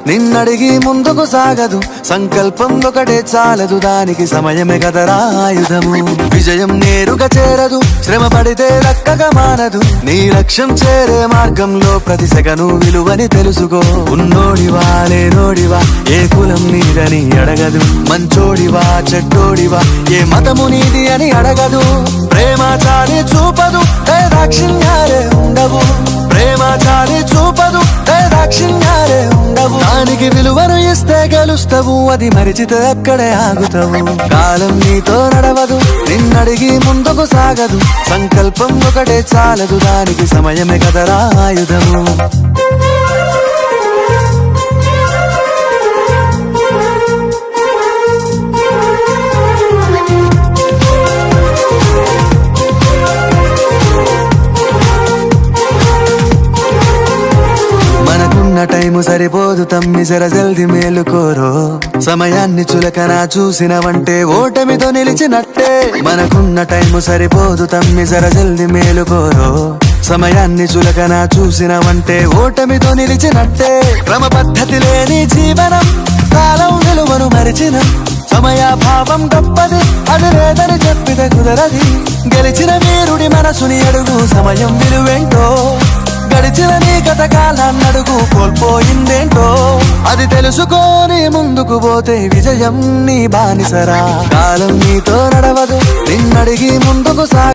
నిన్నడిగి ముందుకు సాగదు, సంకల్పం ఒకటే చాలదు, దానికి సమయమే కదరా ఆయుధము. విజయం నేరుగా చేరదు, శ్రమ పడితే దక్కగా మానదు, నీ లక్ష్యం చేరే మార్గంలో ప్రతి సెకను విలువని తెలుసుకో. ఉన్నోడివా లేనోడివా, ఏ కులం నీదని అడగదు, మంచోడివా చెడ్డోడివా, ఏ మతము నీది అని అడగదు. ప్రేమ చాలి చూపదు, దాక్షిణ్యాలే ఉండవు, ప్రేమ చాలి చూపదు, దాక్షిణ్యాలే ఉండవు. దానికి విలువను ఇస్తే గెలుస్తావు, అది మరిచితే అక్కడే ఆగుతావు. కాలం నీతో నడవదు, నిన్నడిగి ముందుకు సాగదు, సంకల్పం ఒకటే చాలదు, దానికి సమయమే కదరా ఆయుధము. టైము సరిపోదు తమ్మి, జర జల్ది మేలుకోరో. సమయాన్ని చులకన చూసినవంటే ఓటమితో నిలిచినట్టే. మనకున్న టైము సరిపోదు తమ్మి, జర జల్ది మేలుకోరో. సమయాన్ని చులకన చూసినవంటే ఓటమితో నిలిచినట్టే. క్రమ పద్ధతి లేని జీవనం, కాలం విలువను మరిచిన సమయాభావం గొప్పది, అది లేదని చెప్పితే కుదరది. గెలిచిన వీరుడి మనసుని అడుగు, సమయం విలువేంటో. గడిచిన నీ గత కాలాన్నడుగు, కోల్పోయిందేంటో. అది తెలుసుకొని ముందుకు పోతే విజయం నీ బానిసరా. కాలం నీతో నడవదు, నిన్నడిగి ముందుకు